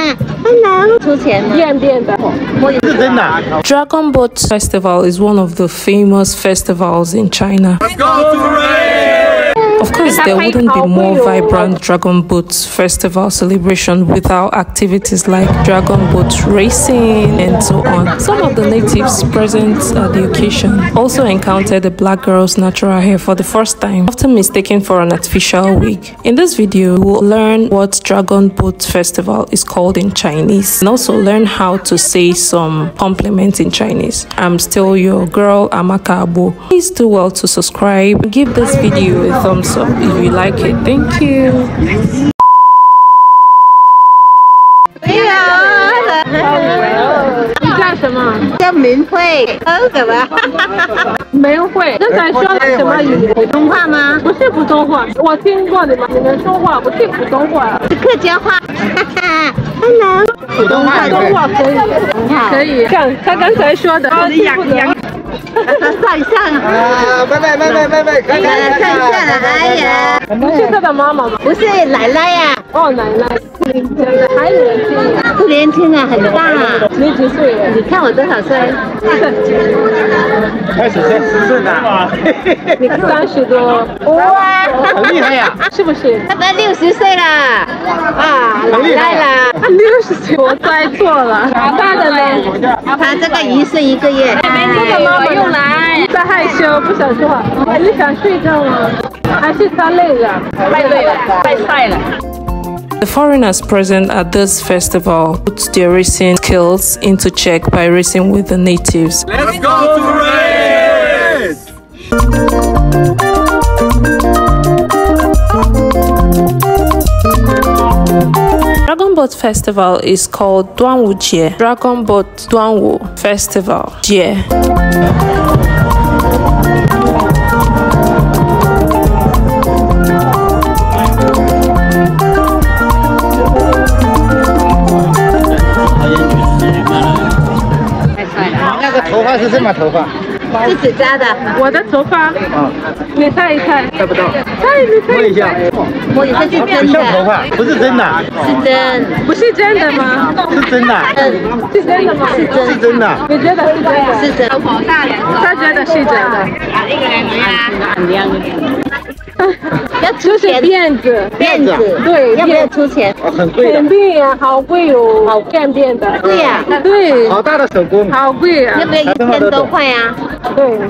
能出钱吗？变的， 是真的。 Dragon Boat Festival is one of the famous festivals in China. Let's go to race! Of course, there wouldn't be more vibrant Dragon Boat Festival celebration without activities like Dragon Boat racing and so on. Some of the natives present at the occasion also encountered the black girl's natural hair for the first time, often mistaken for an artificial wig. In this video, we'll learn what Dragon Boat Festival is called in Chinese and also learn how to say some compliments in Chinese. I'm still your girl, Amaka Agbo. Please do well to subscribe and give this video a thumbs up if you like it. Thank you. 你叫什么？叫明慧，什么？ 明慧。刚才说的什么语？ 普通话吗？ 不是普通话，我听过你们说话，不是普通话， 是客家话。Hello， 普通话可以。 你好， 可以。像他刚才说的， 上啊！拜，可以上了，哎呀， 不是他的妈妈， 不是奶奶呀。 哦，奶奶，还年轻， 不年轻啊，很大。 你几岁了？ 你看我多少岁开始是的。 你30多， 哇， 很厉害呀， 是不是？ 他都60岁了啊，奶奶了 ，60岁，我猜错了。大的呢？ 他这个1岁1个月。 这个妈妈又来，在害羞，不想说话。你想睡觉吗？还是他累了？太累了，太晒了。 The foreigners present at this festival put their racing skills into check by racing with the natives. Let's go to race! Dragon Boat Festival is called Duanwu Jie. Dragon Boat Duanwu Festival Jie. 那个头发是什么头发？ 自己扎的。 我的头发，你猜一猜， 猜不到。 猜摸一下， 摸一下是真像头的， 发，不是真的。 是真， 不是真的吗？ 是真的。 是真的吗？ 是真的。 你觉得是真的？ 是真。 他觉得是真的。 要出钱， 辫子，对， 要不要出钱？ 哦，很贵的。 肯定呀，好贵哦，好干辫的。 对呀， 对， 好大的手工。 好贵啊。 要不要1000多块啊？ 对。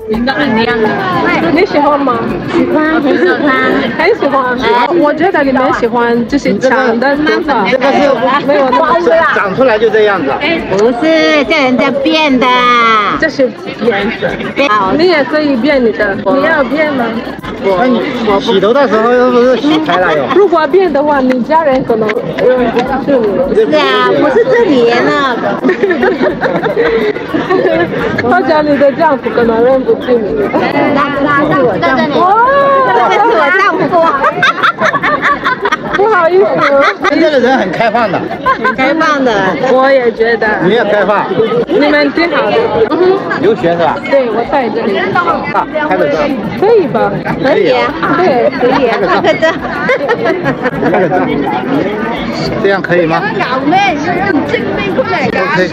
你喜欢吗？ 喜欢，很喜欢， 很喜欢。我觉得你们喜欢就是长的头发， 这个是没有那么长出来就这样子。 不是叫人家变的， 这是辫子。你也可以变你的，你要变吗？ 那你洗头的时候又不是洗开了哟？ 如果变的话，你家人可能认不出你。 是啊，不是这里呢。 他家里的丈夫可能认不出你。 那是我丈夫，这是我丈夫。 不好意思， 这个人很开放的， 很开放的。 我也觉得。 你也开放。 你们挺好的。 留学是吧？ 对，我在这里。 拍个照。 可以吧？ 可以啊，对，可以啊，拍个照。 拍个照。这样可以吗？OK。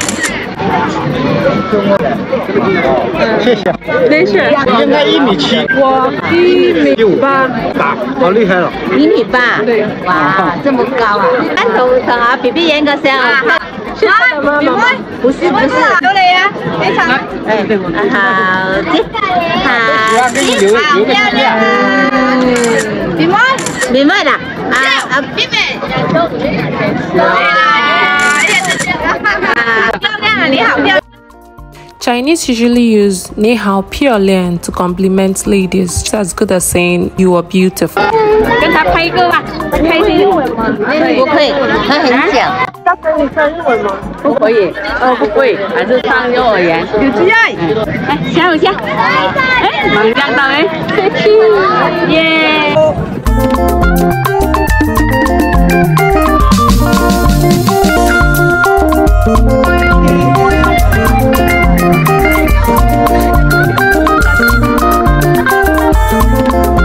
谢谢。 没事。 你应该1.7米。 我1.8米。 好厉害了。 1.8米。 对。 哇，这么高啊！看头啊，BB 演个相啊。 是他的妈妈吗？ 不是。有你呀，非常。哎，好的，好。 留个纪念。 明白了。啊，妹妹。漂亮啊，你好漂亮。 Chinese usually use 你好漂亮 to compliment ladies, just as good as saying you are beautiful. 跟他拍一个吧，拍英文吗？ 不会，他很讲。 大哥，你说日文吗？ 不可以，不会，还是上幼儿园。有机会，来笑一下。哎，能亮到哎，耶！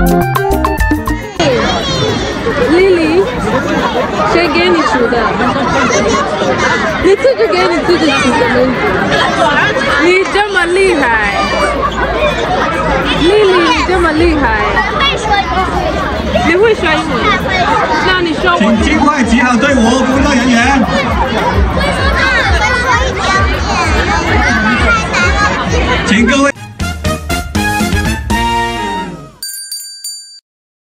丽丽，谁给你煮的？ 给你自己取的名字。你这么厉害，丽丽，你这么厉害，你会说英文？